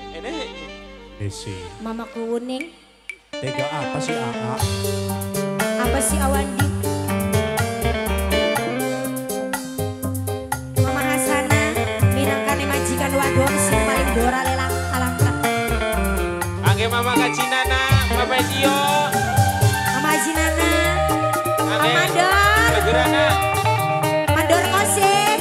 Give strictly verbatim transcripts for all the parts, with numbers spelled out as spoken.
Ini. Desi. Mama kuning. Tega apa sih Aa? Apa sih Awandi? Mama Hasana, minangkane majikan wadon sing paling dora lelang alangkah. Angge Mama Kajinana, Mama Dio. Mama Jinana. Mama Angge. Mandor. Legurana. Mandor Kosim.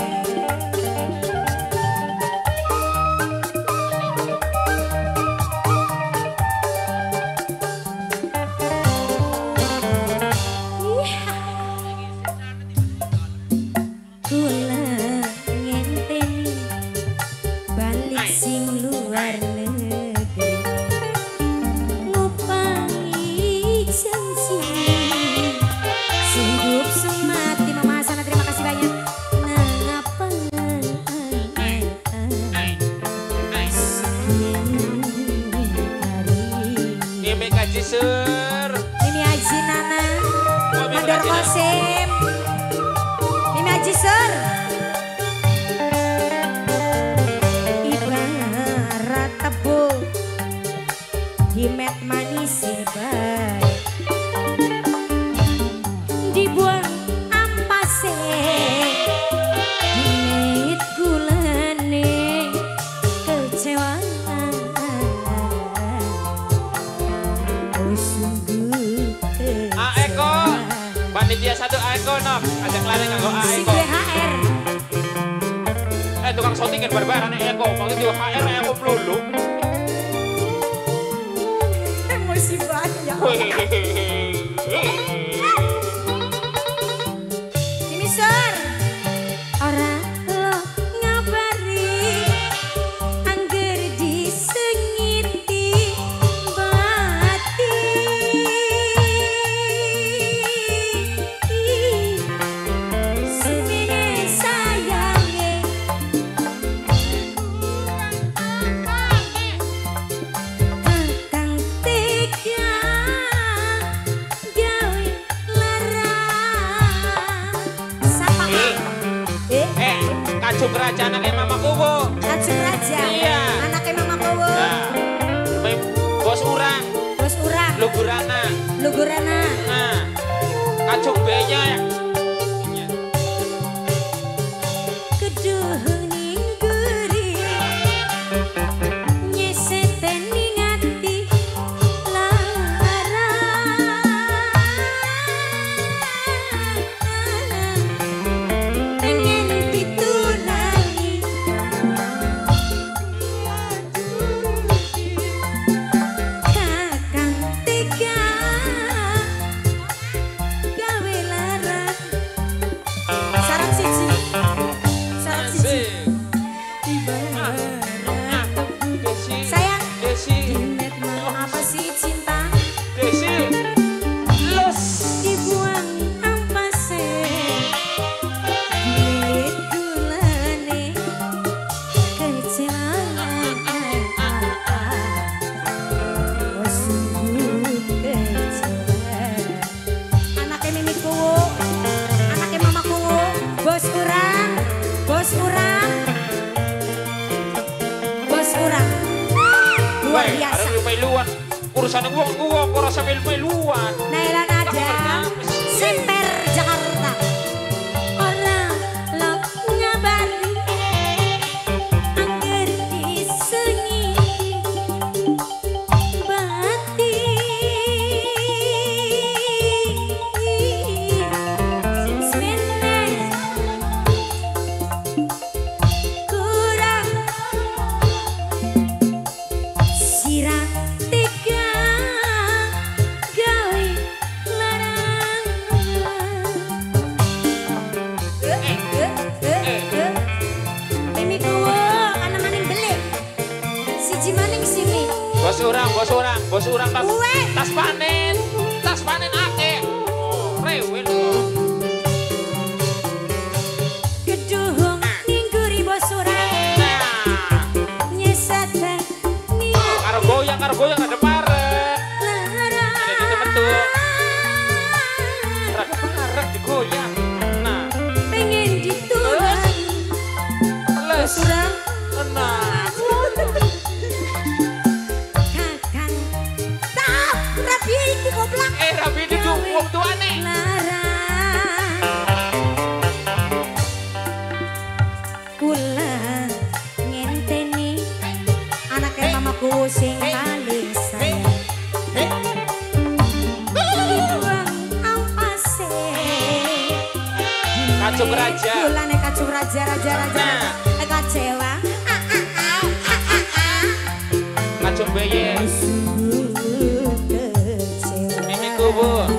Kula ngenteni balik sing luar negeri ngupai janji sehidup semati. Mama Hasana terima kasih banyak. Mengapa sekian hari Mimi Kaji Sur. Mimi Haji Nana Oh, Mimi Mandor Haji Nana. Kosim Mimi Haji Sur. Ibarat tebu himet manis baik dibuang ampase himet gulane kecewa. Oh sungguh A Eko. Panitia satu A Eko nok. Ajak lari nganggo A si Eko. B H R Eh tukang syuting kan barbaran Eko. Panitia H R Eko pelulu. emosi banyak. Ini Sur. Ora lo ngabari angger disengiti bati. Semene sayange kakang tega gawe larang. Sapa eh Eh, kacung kerajaan anaknya Mama Kuwo. Kacung Raja. Iya. Anaknya Mama Kowo. Nah, Mem- bos urang, Bos Urang. Lugurana. Lugurana. Nah, kacung B-nya ya. Keduh ning guri nyeseten ning ati larang pengen ditunangi kakang tega gawe larang. Sarang siji. Sarang siji. Ibarat Desi, sayang. Desi, Dimet mau apa sih cinta Desi. Los. dibuang ampase duit gulane kecewa. Oh sungguh kecewa. Anaknya Mimi Kuwo, anaknya Mama Kuwo, bos urang, bos urang, bos urang. Luar Weh, biasa. ada mailuan. Urusan gua gua gua rasa mailuan. Naila Nada, Semper Jakarta. Orang lo ngabari angger disengiti bati. Semene kurang sirah tega gawe larang. Eh, eh, eh, eh. Mimi Kuwo ana maning belik. Siji maning sini. Bos urang, bos urang, bos urang tas, Uwe. tas panen, tas panen akeh. Oh, rewel kok. Geduhung ning guri bos urang. Nah, Nyesatan niat karo goyang, karo goyang ada parek. larang. Ada di bentuk. Rada parek digoyang. Nah, Pengen ditunangi les. bos urang. Nah, sing paling sayang. Dibuang ampase. Kacung raja. Bulane kacung raja raja raja. Kecewa. Kacung beye. Sungguh kecewa. Mimiku bu.